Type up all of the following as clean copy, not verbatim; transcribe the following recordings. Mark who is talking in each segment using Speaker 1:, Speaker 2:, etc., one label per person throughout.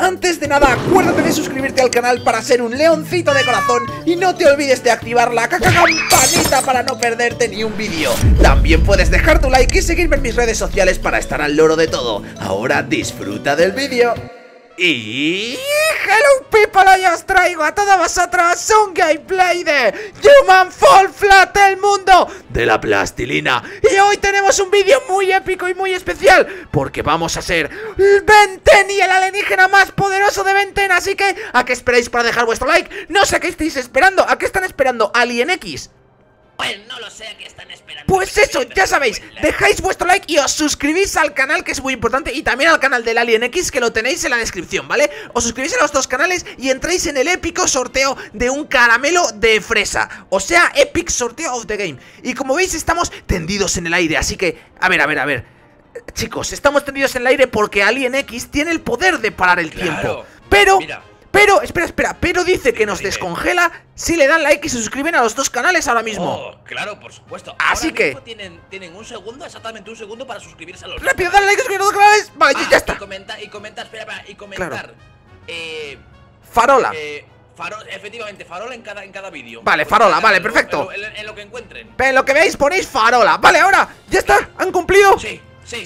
Speaker 1: Antes de nada, acuérdate de suscribirte al canal para ser un leoncito de corazón y no te olvides de activar la campanita para no perderte ni un vídeo. También puedes dejar tu like y seguirme en mis redes sociales para estar al loro de todo. Ahora disfruta del vídeo. Y... hello people, hoy os traigo a todos vosotros un gameplay de Human Fall Flat, el mundo de la plastilina. Y hoy tenemos un vídeo muy épico y muy especial, porque vamos a ser Ben 10 y el alienígena más poderoso de Ben 10. Así que, ¿a qué esperáis para dejar vuestro like? No sé qué estáis esperando. ¿A qué están esperando? ¿Alien X?
Speaker 2: Pues no lo sé, ¿a qué están esperando?
Speaker 1: Pues eso, ya sabéis, dejáis vuestro like y os suscribís al canal, que es muy importante, y también al canal del Alien X, que lo tenéis en la descripción, ¿vale? Os suscribís a los dos canales y entráis en el épico sorteo de un caramelo de fresa. O sea, Epic Sorteo of the Game. Y como veis, estamos tendidos en el aire, así que, a ver chicos, estamos tendidos en el aire porque Alien X tiene el poder de parar el tiempo. Pero...
Speaker 2: Mira.
Speaker 1: Pero, espera, pero dice que nos descongela si le dan like y se suscriben a los dos canales ahora mismo.
Speaker 2: Oh, claro, por supuesto.
Speaker 1: Así
Speaker 2: ahora
Speaker 1: que
Speaker 2: tienen un segundo, exactamente un segundo para suscribirse a los
Speaker 1: rápido, dale like y suscríbete a los dos canales. Vale, ya está.
Speaker 2: Y comentar, espera, y comentar.
Speaker 1: Claro. Farola.
Speaker 2: Efectivamente, farola en cada vídeo.
Speaker 1: Vale, farola, vale, perfecto.
Speaker 2: En lo que encuentren.
Speaker 1: Pero en lo que veáis ponéis farola. Vale, ahora, ya está, ¿han cumplido?
Speaker 2: Sí.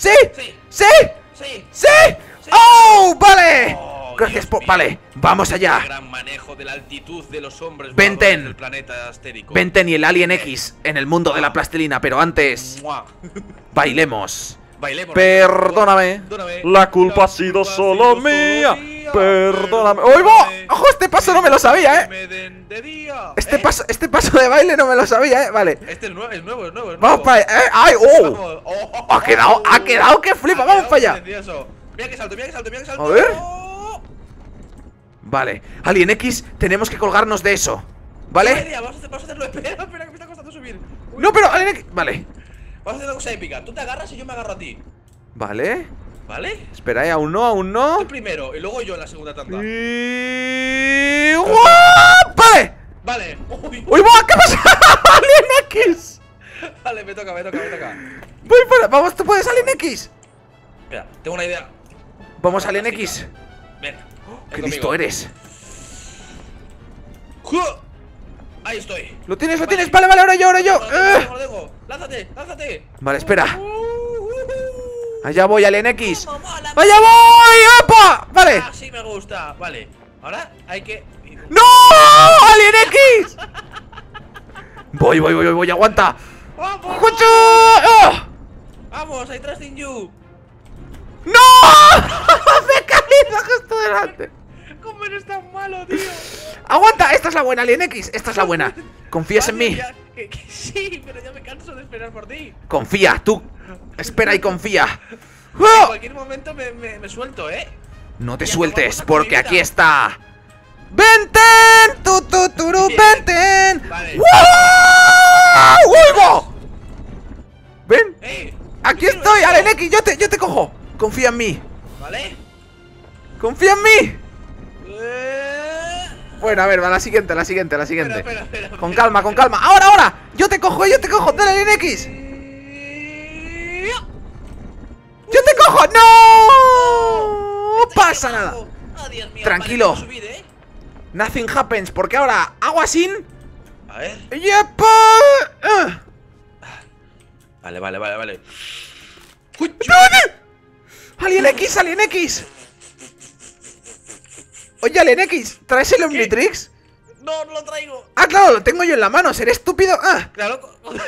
Speaker 1: ¡Oh, vale! Gracias vale, vamos allá.
Speaker 2: Gran manejo de la altitud de los hombres
Speaker 1: Ben 10
Speaker 2: del planeta astérico.
Speaker 1: Ben 10 y el Alien X en el mundo de la plastilina. Pero antes, bailemos. Perdóname, la culpa ha sido solo mía. Perdóname. ¡Uy, va! ¡Ojo, este paso no me lo sabía, Este paso de baile no me lo sabía, Vale.
Speaker 2: Este es nuevo.
Speaker 1: Vamos para allá, ¡ay, oh! Ha quedado que flipa, vamos para allá.
Speaker 2: Mira que salto.
Speaker 1: A ver. Vale, Alien X, tenemos que colgarnos de eso, ¿vale?
Speaker 2: Vamos a hacerlo, espera, que me está costando subir.
Speaker 1: No, pero Alien X, vale.
Speaker 2: Vamos a hacer una cosa épica, tú te agarras y yo me agarro a ti.
Speaker 1: Vale.
Speaker 2: ¿Vale?
Speaker 1: Espera, aún no.
Speaker 2: Tú primero y luego yo en la segunda tanda.
Speaker 1: Y... ¡Guau! Vale.
Speaker 2: Vale.
Speaker 1: ¡Uy, va! ¿Qué pasa? ¡Alien X!
Speaker 2: Vale, me toca.
Speaker 1: Voy para... Vamos, ¿tú puedes, Alien X?
Speaker 2: Espera, tengo una idea.
Speaker 1: Vamos, Alien X.
Speaker 2: Venga.
Speaker 1: ¡Qué listo eres!
Speaker 2: Ahí estoy.
Speaker 1: ¿Lo tienes? Vale, ahora yo.
Speaker 2: Lánzate.
Speaker 1: Vale, espera. Allá voy, Alien X. ¡Allá voy! ¡Opa! Vale.
Speaker 2: Así me gusta. Vale. Ahora hay que...
Speaker 1: ¡No! ¡Alien X! Voy, aguanta.
Speaker 2: ¡Vamos!
Speaker 1: ¡Juchu!
Speaker 2: ¡Vamos! I trust in you.
Speaker 1: ¡No! Me he caído justo delante.
Speaker 2: ¿Cómo eres tan malo, tío?
Speaker 1: Aguanta, esta es la buena, Alien X. Esta es la buena. ¿Confías en mí?
Speaker 2: Sí, pero ya me canso de esperar por ti.
Speaker 1: Confía, tú. Espera y confía.
Speaker 2: En cualquier momento me suelto,
Speaker 1: No te sueltes, porque aquí está Ben 10. Ben 10.
Speaker 2: Vale.
Speaker 1: ¡Wow! Ven. Aquí
Speaker 2: quiero
Speaker 1: estoy,
Speaker 2: esto.
Speaker 1: Alien X. Yo te cojo. Confía en mí.
Speaker 2: ¿Vale?
Speaker 1: Confía en mí. Bueno, a ver, va la siguiente.
Speaker 2: Espera.
Speaker 1: Con calma. Ahora. Yo te cojo. Dale, Alien X. Yo te cojo. No pasa nada.
Speaker 2: Oh, Dios mío.
Speaker 1: Tranquilo.
Speaker 2: Vale, subir,
Speaker 1: Nothing happens, porque ahora hago así.
Speaker 2: A ver.
Speaker 1: ¡Yepa!
Speaker 2: Vale.
Speaker 1: ¡Alien X! Oye, Alien X, ¿traes el Omnitrix?
Speaker 2: No lo traigo.
Speaker 1: Ah, claro, lo tengo yo en la mano, seré estúpido.
Speaker 2: Claro.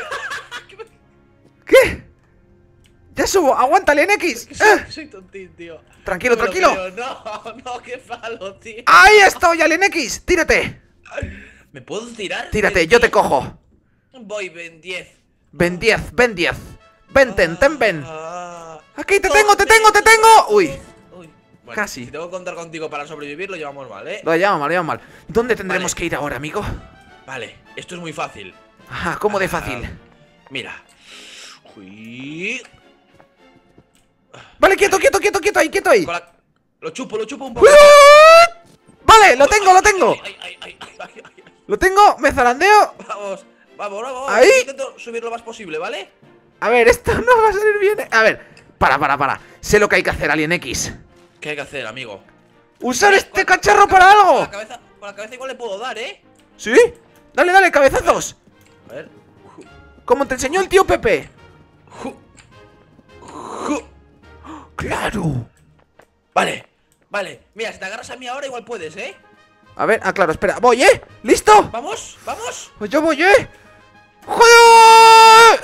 Speaker 1: ¿Qué? Ya subo, aguanta, Alien X.
Speaker 2: Soy tontín, tío.
Speaker 1: Tranquilo.
Speaker 2: No, qué palo, tío.
Speaker 1: Ahí estoy, Alien X, tírate.
Speaker 2: ¿Me puedo tirar?
Speaker 1: Tírate, yo te cojo.
Speaker 2: Voy, Ben 10.
Speaker 1: Ben 10. Ben 10, Ben. Aquí te tengo. Uy,
Speaker 2: Bueno,
Speaker 1: casi.
Speaker 2: Si tengo que contar contigo para sobrevivir, lo llevamos mal,
Speaker 1: Lo llevamos mal. ¿Dónde tendremos
Speaker 2: Vale.
Speaker 1: que ir ahora, amigo?
Speaker 2: Vale, esto es muy fácil.
Speaker 1: Ajá, ¿cómo de fácil?
Speaker 2: Mira. Uy.
Speaker 1: Vale, quieto ahí.
Speaker 2: Lo chupo un poco.
Speaker 1: Vale, lo tengo.
Speaker 2: Ay.
Speaker 1: Lo tengo, me zarandeo.
Speaker 2: Vamos.
Speaker 1: Ahí.
Speaker 2: Intento subir lo más posible, ¿vale?
Speaker 1: A ver, esto no va a salir bien. A ver, para. Sé lo que hay que hacer, Alien X.
Speaker 2: ¿Qué hay que hacer, amigo?
Speaker 1: ¡Usar este cacharro para algo!
Speaker 2: Con la cabeza igual le puedo dar, ¿eh?
Speaker 1: ¿Sí? Dale, dale, cabezazos.
Speaker 2: A ver.
Speaker 1: Como te enseñó el tío Pepe.
Speaker 2: Ju. Ju.
Speaker 1: ¡Claro!
Speaker 2: Vale, vale. Mira, si te agarras a mí ahora igual puedes, ¿eh?
Speaker 1: A ver, claro, espera. ¡Voy, ¿Listo?
Speaker 2: Vamos, vamos.
Speaker 1: Pues yo voy, ¡Joder!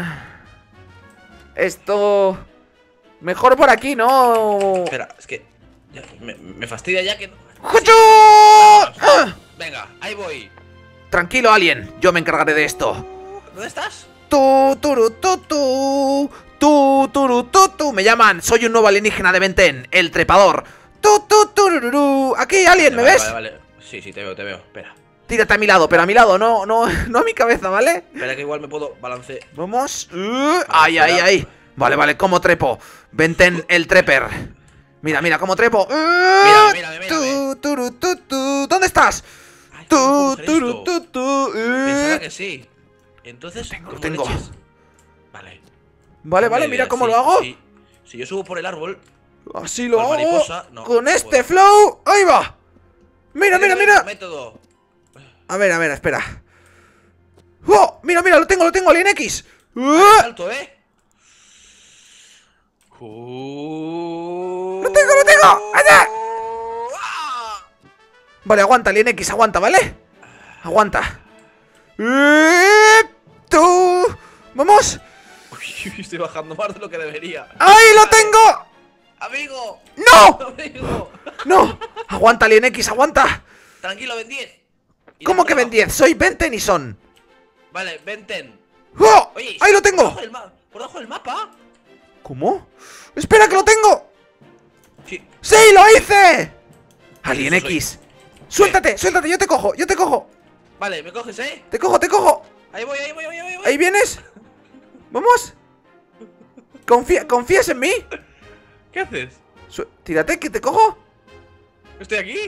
Speaker 1: Esto... Mejor por aquí, ¿no?
Speaker 2: Espera, es que ya, me fastidia ya que no.
Speaker 1: ¡Joder!
Speaker 2: Venga, ahí voy.
Speaker 1: Tranquilo, alien. Yo me encargaré de esto.
Speaker 2: ¿Dónde estás?
Speaker 1: Tu. Me llaman. Soy un nuevo alienígena de Ben 10, el trepador. Aquí, alien, ¿me ves?
Speaker 2: Vale. Sí, te veo, Espera.
Speaker 1: Tírate a mi lado, pero a mi lado, no a mi cabeza, ¿vale?
Speaker 2: Espera que igual me puedo balancear.
Speaker 1: Vamos. Ahí. Vale, ¿cómo trepo? Ben 10, el trepper. Mira, cómo trepo.
Speaker 2: Mira.
Speaker 1: ¿Dónde estás?
Speaker 2: Ay, ¿cómo puedo coger esto? Pensaba
Speaker 1: Pensaba
Speaker 2: que sí. Entonces,
Speaker 1: Lo tengo.
Speaker 2: leches? Vale.
Speaker 1: Vale,
Speaker 2: Buena
Speaker 1: mira
Speaker 2: idea,
Speaker 1: cómo
Speaker 2: sí,
Speaker 1: lo hago.
Speaker 2: sí. Si yo subo por el árbol.
Speaker 1: Así lo
Speaker 2: Pues
Speaker 1: hago.
Speaker 2: mariposa, no,
Speaker 1: Con
Speaker 2: no
Speaker 1: este
Speaker 2: puedo.
Speaker 1: flow. Ahí va. Mira.
Speaker 2: Método.
Speaker 1: A ver, espera. ¡Oh! Mira, lo tengo, Alien X.
Speaker 2: Vale, salto, ¿eh?
Speaker 1: ¡Lo tengo! ¡Allá! Vale, aguanta, Alien X, aguanta, ¿vale? Aguanta. ¡Tú! ¡Vamos!
Speaker 2: Uy, estoy bajando más de lo que debería.
Speaker 1: ¡Ahí lo tengo!
Speaker 2: ¡Amigo!
Speaker 1: ¡No!
Speaker 2: ¡Amigo!
Speaker 1: ¡No! Aguanta, Alien X, aguanta.
Speaker 2: Tranquilo, Ben 10.
Speaker 1: ¿Cómo que Ben 10? Soy Ben Tennyson.
Speaker 2: Vale, Ben 10.
Speaker 1: ¡Oh!
Speaker 2: Oye,
Speaker 1: ¡Ahí lo tengo!
Speaker 2: ¿Por debajo del mapa?
Speaker 1: ¿Cómo? ¡Espera que lo tengo!
Speaker 2: Sí.
Speaker 1: ¡Sí, lo hice! Alien
Speaker 2: Eso soy.
Speaker 1: X. Suéltate, yo te cojo.
Speaker 2: Vale, me coges, ¿eh?
Speaker 1: Te cojo.
Speaker 2: Ahí voy.
Speaker 1: ¿Ahí vienes? ¿Vamos? ¿Confías en mí?
Speaker 2: ¿Qué haces?
Speaker 1: Tírate, que te cojo.
Speaker 2: ¿Estoy aquí?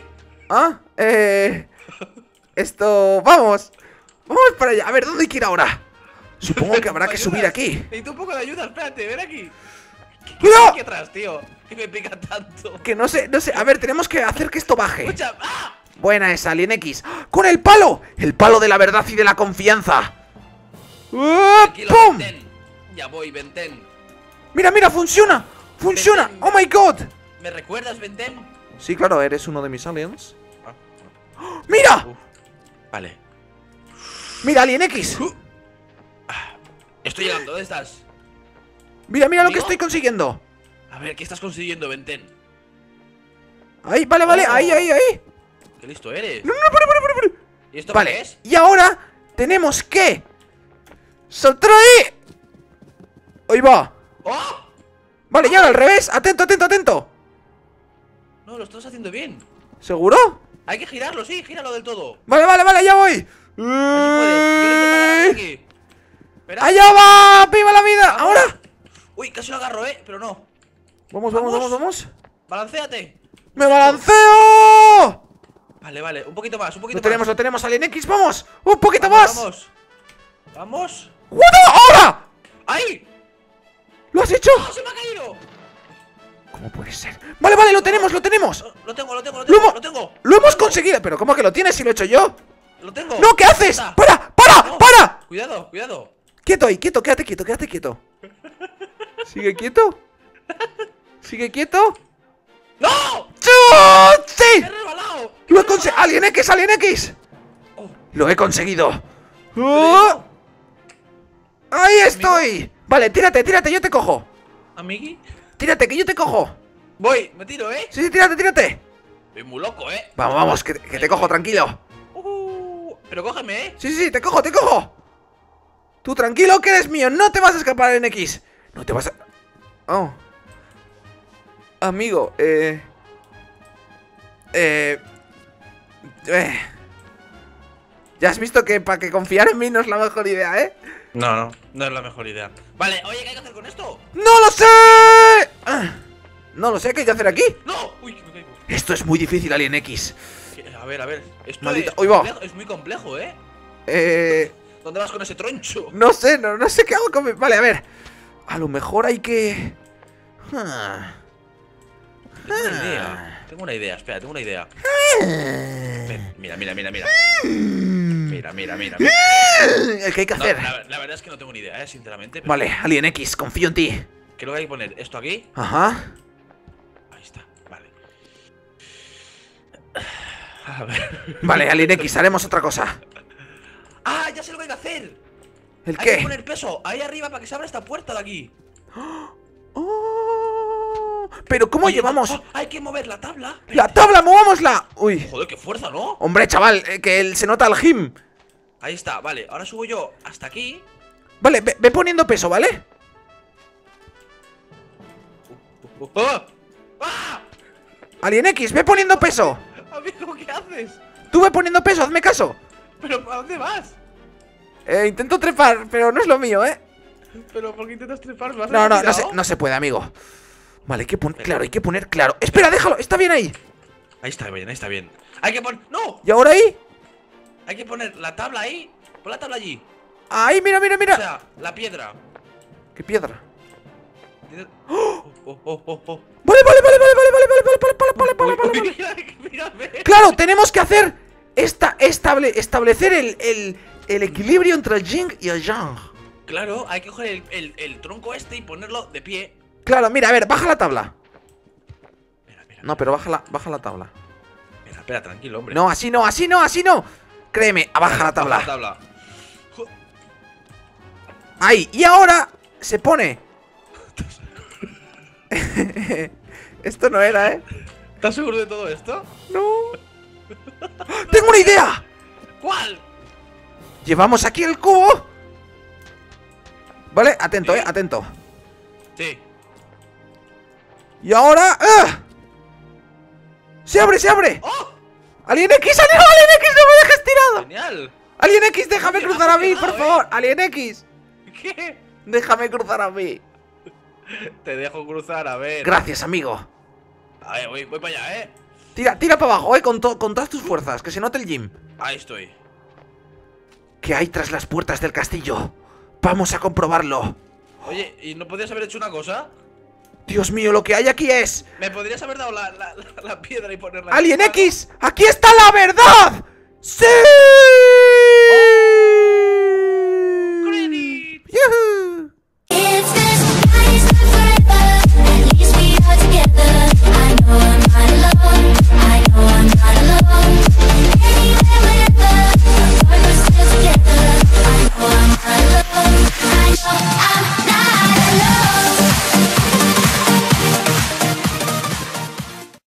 Speaker 1: Esto... Vamos para allá. A ver, ¿dónde hay que ir ahora? Supongo que habrá que subir aquí.
Speaker 2: Necesito un poco de ayuda, espérate, ven aquí.
Speaker 1: ¡Cuidado!
Speaker 2: Aquí atrás, tío. ¿Qué me pica tanto?
Speaker 1: Que no sé. A ver, tenemos que hacer que esto baje.
Speaker 2: Escucha. ¡Ah!
Speaker 1: Buena esa, Alien X. ¡Con el palo! El palo de la verdad y de la confianza.
Speaker 2: Tranquilo,
Speaker 1: ¡Pum!
Speaker 2: Ben 10. Ya voy, Ben 10.
Speaker 1: Mira, funciona.
Speaker 2: Ben
Speaker 1: ¡Oh my god!
Speaker 2: ¿Me recuerdas, Ben 10?
Speaker 1: Sí, claro, eres uno de mis aliens.
Speaker 2: Ah.
Speaker 1: ¡Mira!
Speaker 2: Vale.
Speaker 1: ¡Mira, Alien X!
Speaker 2: Estoy llegando, ¿dónde estás?
Speaker 1: Mira lo que
Speaker 2: ¿Amigo?
Speaker 1: estoy consiguiendo.
Speaker 2: A ver, ¿qué estás consiguiendo, Ben 10?
Speaker 1: Ahí, vale,
Speaker 2: Oh.
Speaker 1: ahí.
Speaker 2: Qué listo eres.
Speaker 1: No, para.
Speaker 2: ¿Y esto qué
Speaker 1: Vale,
Speaker 2: es?
Speaker 1: y ahora tenemos que saltar ahí. Ahí va.
Speaker 2: ¡Oh!
Speaker 1: Vale, y ahora al revés. Atento.
Speaker 2: No, lo estás haciendo bien.
Speaker 1: ¿Seguro?
Speaker 2: Hay que girarlo, sí, gíralo del todo.
Speaker 1: Vale, ya voy.
Speaker 2: Así puedes. Yo lo intentaré agarrar aquí. Espera.
Speaker 1: ¡Allá va! ¡Viva la vida!
Speaker 2: Vamos.
Speaker 1: ¡Ahora!
Speaker 2: Uy, casi lo agarro, pero no.
Speaker 1: Vamos.
Speaker 2: Balancéate.
Speaker 1: ¡Me balanceo!
Speaker 2: Vale, un poquito más,
Speaker 1: Lo tenemos, Alien X, vamos. Un poquito
Speaker 2: Vamos,
Speaker 1: más.
Speaker 2: Vamos.
Speaker 1: ¡What? ¡Ahora!
Speaker 2: ¡Ay!
Speaker 1: ¿Lo has hecho?
Speaker 2: ¡Oh, se me ha caído!
Speaker 1: ¿Cómo puede ser? Vale, lo tenemos.
Speaker 2: Lo tengo.
Speaker 1: Lo hemos conseguido. ¿Pero cómo que lo tienes si lo he hecho yo?
Speaker 2: Lo tengo.
Speaker 1: ¡No! ¿Qué haces?
Speaker 2: Está.
Speaker 1: ¡Para!
Speaker 2: No.
Speaker 1: ¡Para!
Speaker 2: Cuidado.
Speaker 1: Quieto, quédate quieto. Sigue quieto.
Speaker 2: ¡No!
Speaker 1: ¡Sí!
Speaker 2: ¡Me he resbalado!
Speaker 1: ¡Lo he conseguido! ¡Alien X!
Speaker 2: Oh,
Speaker 1: ¡Lo he conseguido!
Speaker 2: ¿pero
Speaker 1: ¡Oh! ¡Ahí estoy! Vale, tírate, yo te cojo.
Speaker 2: ¿Amigui?
Speaker 1: Tírate, que yo te cojo.
Speaker 2: Voy, me tiro,
Speaker 1: Sí, tírate.
Speaker 2: Estoy muy loco,
Speaker 1: Vamos, que te cojo, tranquilo.
Speaker 2: Pero cógeme,
Speaker 1: Sí, te cojo. Tú tranquilo, que eres mío. No te vas a escapar en X. No te vas a... Oh. Amigo, ya has visto que para que confiar en mí no es la mejor idea, ¿eh?
Speaker 2: No es la mejor idea. Vale, oye, ¿qué hay que hacer con esto?
Speaker 1: ¡No lo sé! No lo sé, ¿qué hay que hacer aquí?
Speaker 2: ¡No! Uy, que me caigo.
Speaker 1: Esto es muy difícil, Alien X.
Speaker 2: A ver, esto
Speaker 1: Maldita-
Speaker 2: es,
Speaker 1: Uy, va.
Speaker 2: complejo, es muy complejo, ¿Dónde vas con ese troncho?
Speaker 1: No sé qué hago con mi... Vale, a ver. A lo mejor hay que...
Speaker 2: Es buena idea. Tengo una idea, espera, tengo una idea. Ven, mira. Mira.
Speaker 1: ¿Qué hay que hacer?
Speaker 2: La verdad es que no tengo ni idea, sinceramente. Pero
Speaker 1: Vale, Alien X, confío en ti.
Speaker 2: creo que hay que poner esto aquí.
Speaker 1: Ajá.
Speaker 2: Ahí está, vale. A ver.
Speaker 1: Vale, Alien X, haremos otra cosa.
Speaker 2: ¡Ah! Ya sé lo que hay que hacer.
Speaker 1: ¿El
Speaker 2: Hay que
Speaker 1: qué?
Speaker 2: poner peso ahí arriba para que se abra esta puerta de aquí.
Speaker 1: Oh, pero ¿cómo
Speaker 2: Oye,
Speaker 1: llevamos?
Speaker 2: hay que mover la tabla.
Speaker 1: ¡La tabla, movámosla! Uy.
Speaker 2: Joder, qué fuerza, ¿no?
Speaker 1: Hombre, chaval, se nota el gym.
Speaker 2: Ahí está, vale. Ahora subo yo hasta aquí.
Speaker 1: Vale, ve poniendo peso, ¿vale?
Speaker 2: ¡Ah! ¡Ah!
Speaker 1: Alien X, ve poniendo peso.
Speaker 2: Amigo, ¿qué haces?
Speaker 1: Tú ve poniendo peso, hazme caso.
Speaker 2: ¿Pero a dónde vas?
Speaker 1: Intento trepar, pero no es lo mío, ¿eh?
Speaker 2: ¿Pero por qué intentas trepar? ¿Me vas a
Speaker 1: No,
Speaker 2: dejar tirado?
Speaker 1: no se puede, amigo. Vale, hay que poner claro, hay que poner claro. Espera, déjalo, está bien ahí.
Speaker 2: Ahí está bien, ahí está bien. Hay que poner... ¡No!
Speaker 1: ¿Y ahora ahí?
Speaker 2: Hay que poner la tabla ahí. Pon la tabla allí.
Speaker 1: Ahí, mira.
Speaker 2: O sea, la piedra.
Speaker 1: ¿Qué piedra?
Speaker 2: ¡Oh!
Speaker 1: Vale.
Speaker 2: Mírame.
Speaker 1: Claro, tenemos que hacer establecer el equilibrio entre el yin y el yang.
Speaker 2: Claro, hay que coger el tronco este y ponerlo de pie.
Speaker 1: Claro, mira, a ver, baja la tabla.
Speaker 2: Mira.
Speaker 1: No, pero baja la tabla.
Speaker 2: Espera, tranquilo, hombre.
Speaker 1: No, así no. Créeme, baja la tabla.
Speaker 2: Baja la tabla.
Speaker 1: Ahí, y ahora se pone. Esto no era, ¿eh?
Speaker 2: ¿Estás seguro de todo esto?
Speaker 1: No. ¡Tengo una idea!
Speaker 2: ¿Cuál?
Speaker 1: Llevamos aquí el cubo. Vale, atento,
Speaker 2: ¿Sí?
Speaker 1: atento.
Speaker 2: Sí.
Speaker 1: Y ahora... ¡ah! ¡Se abre!
Speaker 2: ¡Oh!
Speaker 1: ¡Alien X, Alien X! ¡No me dejes tirado!
Speaker 2: ¡Genial!
Speaker 1: ¡Alien X, déjame
Speaker 2: Oye,
Speaker 1: cruzar a mí,
Speaker 2: me has
Speaker 1: por
Speaker 2: funcionado,
Speaker 1: favor! ¡Alien X!
Speaker 2: ¿Qué?
Speaker 1: Déjame cruzar a mí.
Speaker 2: Te dejo cruzar, a ver.
Speaker 1: Gracias, amigo.
Speaker 2: A ver, voy para allá, ¿eh?
Speaker 1: Tira para abajo, con todas tus fuerzas, que se note el gym.
Speaker 2: Ahí estoy.
Speaker 1: ¿Qué hay tras las puertas del castillo? Vamos a comprobarlo.
Speaker 2: Oye, ¿y no podrías haber hecho una cosa?
Speaker 1: Dios mío, lo que hay aquí es...
Speaker 2: ¿Me podrías haber dado la piedra y ponerla
Speaker 1: ¡Alien
Speaker 2: encima,
Speaker 1: X! ¡Aquí está la verdad! ¡Sí!